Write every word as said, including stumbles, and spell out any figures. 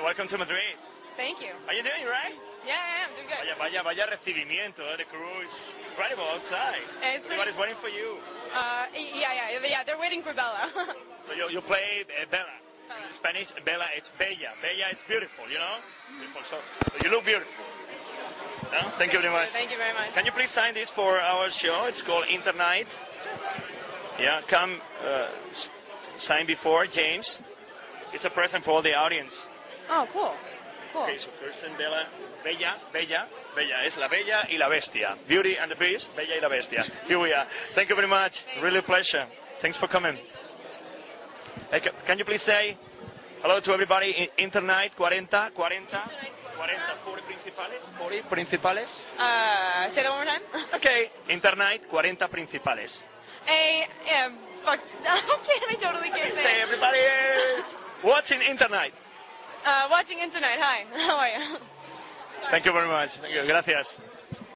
welcome to Madrid. Thank you. How you doing, right? Yeah, I am. Doing good. Vaya, vaya, vaya recibimiento. Eh? The crew is incredible outside. Yeah, it's Everybody's pretty... waiting for you. Uh, yeah, yeah, yeah. They're waiting for Bella. So you, you play uh, Bella. Bella. In Spanish, Bella, it's Bella. Bella is beautiful, you know? Beautiful. So, so you look beautiful. No? Thank you very much. Thank you very much. Can you please sign this for our show? It's called Internight. Yeah, come uh, s- sign before, James. It's a present for all the audience. Oh, cool. Cool. Okay, so person, Bella, Bella, Bella, Bella, es la Bella y la Bestia. Beauty and the Beast, Bella y la Bestia. Here we are. Thank you very much. Really a pleasure. Thanks for coming. Hey, ca- can you please say hello to everybody in Internight forty, forty, forty, forty principales, forty principales? Uh, say that one more time. Okay, Internight forty principales. A, um, fuck. Okay, I totally can't say Say it. everybody watching Internight. Uh, watching Internet. Hi. How are you? Thank you very much. Thank you. Gracias.